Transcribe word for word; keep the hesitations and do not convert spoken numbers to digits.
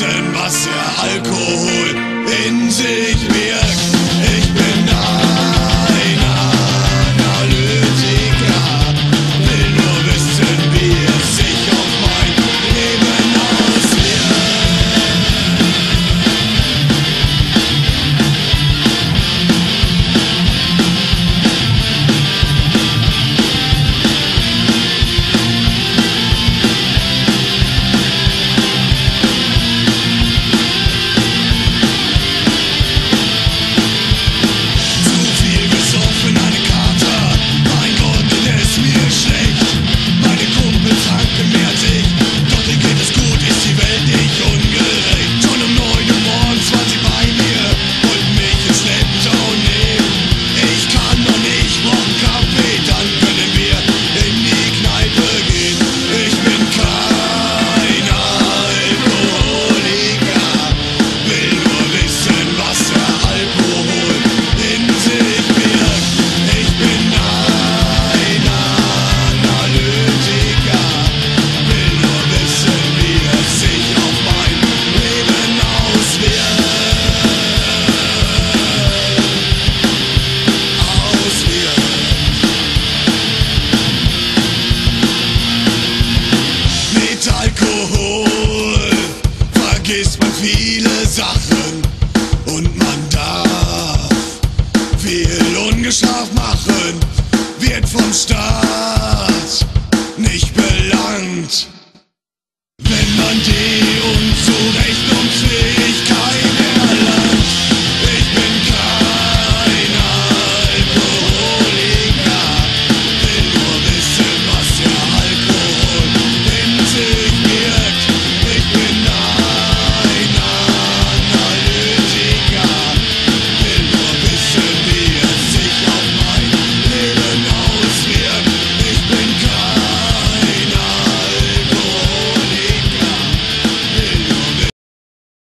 wissen, was der Alkohol in sich birgt. Ich bin ein Analytiker, will nur wissen, wie es sich auf mein Leben auswirkt. Alkohol vergisst man viele Sachen und man darf viel ungestraft machen, wird vom Staat